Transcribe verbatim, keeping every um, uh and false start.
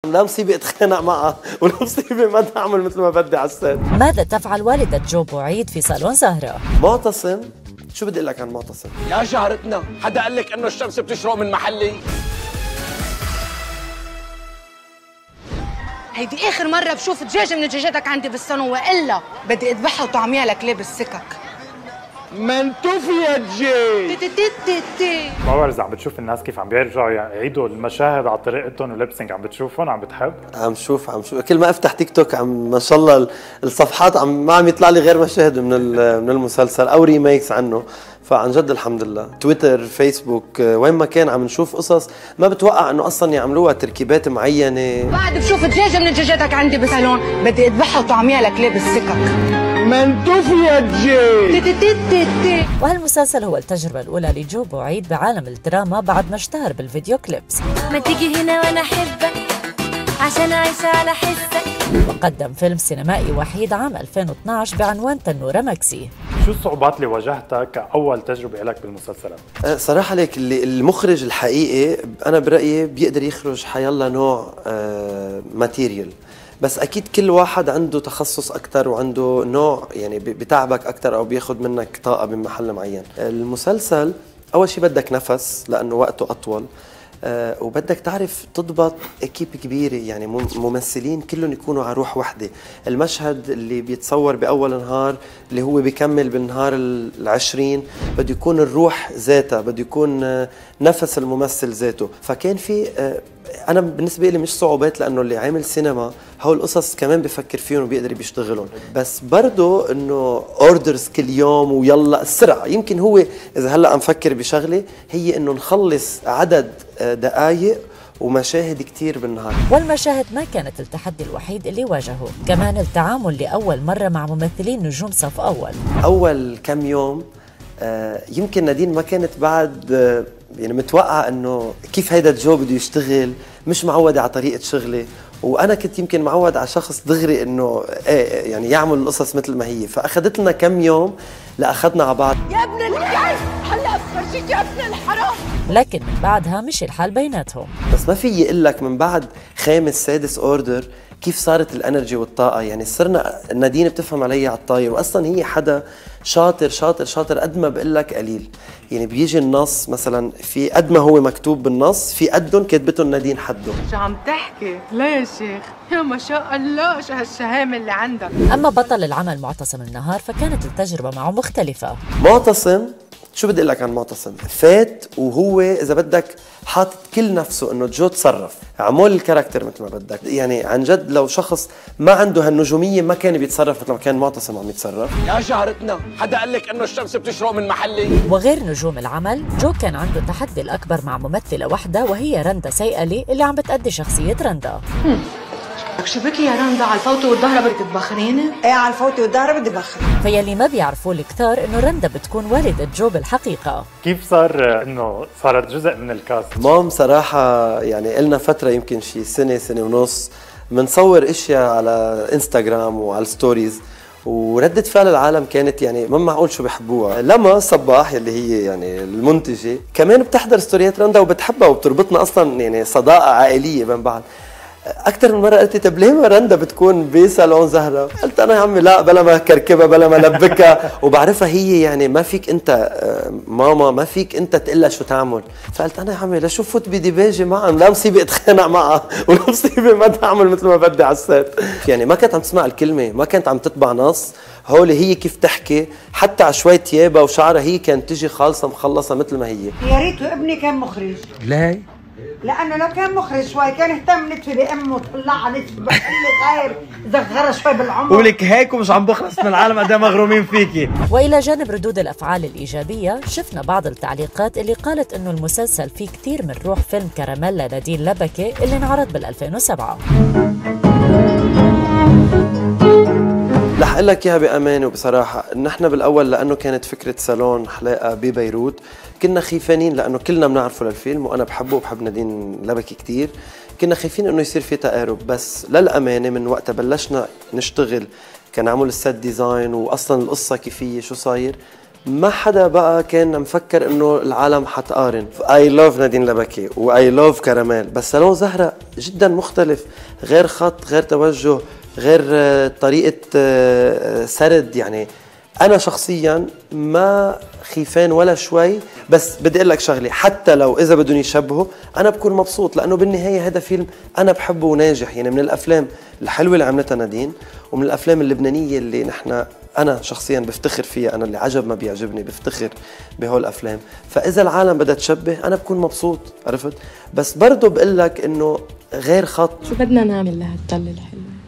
لا مصيبه اتخانق معها ولا مصيبه ما تعمل مثل ما بدي على السيت. ماذا تفعل والدة جو بوعيد في صالون زهرة؟ معتصم، شو بدي اقول لك عن معتصم؟ يا جارتنا، حدا قال لك انه الشمس بتشرق من محلي؟ هيدي اخر مره بشوف دجاجه من دجاجاتك عندي بالصالون، والا بدي اذبحها وطعميها لك لابس سكك. منتوف يا دجاج. تي تي تي تي. ما بعرف اذا عم بتشوف الناس كيف عم بيرجعوا يعيدوا المشاهد على طريقتهم ولبسنج، عم بتشوفهم عم بتحب؟ عم شوف عم شوف كل ما افتح تيك توك عم ما شاء الله الصفحات عم ما عم يطلع لي غير مشاهد من من المسلسل او ريميكس عنه، فعن جد الحمد لله. تويتر، فيسبوك، وين ما كان عم نشوف قصص ما بتوقع انه اصلا يعملوها تركيبات معينه. بعد بشوف دجاجه من دجاجاتك عندي بالصالون بدي اذبحها وطعميها لك لابس سكك. منتوف يا دجاج. تي تي تي تي تي. وهالمسلسل هو التجربة الأولى لجو بوعيد بعالم الدراما بعد ما اشتهر بالفيديو كليبس. ما تيجي هنا وانا احبك عشان اعيش على حسك. وقدم فيلم سينمائي وحيد عام ألفين واثنعش بعنوان تنورة مكسي. شو الصعوبات اللي واجهتها كأول تجربة لك بالمسلسلات؟ صراحة ليك اللي المخرج الحقيقي أنا برأيي بيقدر يخرج حيالله نوع آه ماتيريال، بس أكيد كل واحد عنده تخصص أكتر وعنده نوع يعني بتعبك أكتر أو بياخد منك طاقة بمحل معين. المسلسل أول شيء بدك نفس لأنه وقته أطول، أه وبدك تعرف تضبط اكيب كبيره، يعني ممثلين كلهم يكونوا على روح وحده. المشهد اللي بيتصور باول نهار اللي هو بيكمل بالنهار العشرين بده يكون الروح ذاتها، بده يكون أه نفس الممثل ذاته. فكان في أه انا بالنسبه لي مش صعوبات لانه اللي عامل سينما هول القصص كمان بفكر فيهم وبيقدر بيشتغلهم، بس برضه انه اوردرز كل يوم ويلا السرعه. يمكن هو اذا هلا عم فكر بشغله هي انه نخلص عدد دقائق ومشاهد كتير بالنهار. والمشاهد ما كانت التحدي الوحيد اللي واجهه، كمان التعامل لأول مرة مع ممثلين نجوم صف أول. أول كم يوم آه يمكن نادين ما كانت بعد آه يعني متوقعة انه كيف هيدا جو بده يشتغل، مش معودة على طريقة شغلي، وانا كنت يمكن معود على شخص دغري انه ايه يعني يعمل القصص مثل ما هي، فاخذت لنا كم يوم لاخذنا على بعض. يا ابن الكلب هلا بفرجيك يا ابن الحرام. لكن من بعدها مشي الحال بيناتهم. بس ما في اقول لك من بعد خامس سادس اوردر كيف صارت الانرجي والطاقه، يعني صرنا نادين بتفهم علي على الطاير، واصلا هي حدا شاطر شاطر شاطر قد ما بقول لك قليل. يعني بيجي النص مثلا في قد ما هو مكتوب بالنص في قدهم كاتبتهم نادين حده. شو عم تحكي؟ لا يا شيخ، يا ما شاء الله شو هالشهامه اللي عندك. اما بطل العمل معتصم النهار فكانت التجربه معه مختلفه. معتصم شو بدي اقول لك عن معتصم؟ فات وهو اذا بدك حاطط كل نفسه انه جو تصرف، عمول الكاركتر مثل ما بدك، يعني عن جد لو شخص ما عنده هالنجوميه ما كان بيتصرف مثل ما كان معتصم عم يتصرف. يا جارتنا، حدا قال لك انه الشمس بتشرق من محلي؟ وغير نجوم العمل، جو كان عنده التحدي الاكبر مع ممثله واحده وهي رندا سيئلي اللي عم بتأدي شخصيه رندا. شو بكي يا رندا، على الفوتة والظهر بدك تبخريني؟ ايه على الفوتة والظهر بدي بخر. فيلي ما بيعرفوه الكثار انه رندا بتكون والدة جو بالحقيقة. كيف صار انه صارت جزء من الكاست؟ مام صراحة يعني قلنا فترة يمكن شي سنة سنة ونص بنصور اشياء على انستغرام وعلى الستوريز، وردة فعل العالم كانت يعني ما معقول شو بحبوها. لما صباح اللي هي يعني المنتجة كمان بتحضر ستوريات رندا وبتحبها وبتربطنا اصلا يعني صداقة عائلية بين بعض. أكثر من مرة قلت طب ليه ما رندا بتكون بصالون زهرة؟ قلت أنا يا عمي لا بلا ما كركبها بلا ما لبكها، وبعرفها هي يعني ما فيك أنت ماما ما فيك أنت تقول لها شو تعمل، فقلت أنا يا عمي لا شو فوت بديباجة معهم، لا مصيبة اتخانق معها ولا مصيبة ما تعمل مثل ما بدي على السيت. يعني ما كانت عم تسمع الكلمة، ما كانت عم تطبع نص، هولي هي كيف تحكي حتى على شوية ثيابها وشعرها هي كانت تجي خالصة مخلصة مثل ما هي. يا ريت ابني كان مخرج. ليه؟ لأنه لو كان مخرج شوي كان اهتم نتفي بأمه وطلعها نتفي بقلة غير زغرها شوي بالعمر. ولك هيك ومش عم بخلص من العالم قد ايه مغرومين فيكي. وإلى جانب ردود الأفعال الإيجابية شفنا بعض التعليقات اللي قالت إنه المسلسل فيه كثير من روح فيلم كراميلا نادين لبكي اللي انعرض بال ألفين وسبعة. رح اقول لك اياها بامانه وبصراحه، نحن بالاول لانه كانت فكره صالون حلاقه ببيروت كنا خيفانين لانه كلنا بنعرفه للفيلم وانا بحبه وبحب نادين لبكي كثير، كنا خايفين انه يصير في تقارب، بس للامانه من وقتها بلشنا نشتغل كان عمل السيت ديزاين واصلا القصه كيفيه شو صاير ما حدا بقى كان مفكر انه العالم حتقارن. اي لاف نادين لبكي واي لاف كراميل، بس سالون زهرة جدا مختلف، غير خط، غير توجه، غير طريقة سرد. يعني انا شخصيا ما خيفان ولا شوي، بس بدي اقول لك شغله، حتى لو اذا بدهم يشبهوا انا بكون مبسوط، لانه بالنهايه هذا فيلم انا بحبه وناجح. يعني من الافلام الحلوه اللي عملتها نادين، ومن الافلام اللبنانيه اللي نحن انا شخصيا بفتخر فيها، انا اللي عجب ما بيعجبني بفتخر بهول الافلام. فاذا العالم بدها تشبه انا بكون مبسوط، عرفت؟ بس برضه بقول لك انه غير خط. شو بدنا نعمل لهالطلة الحلوة؟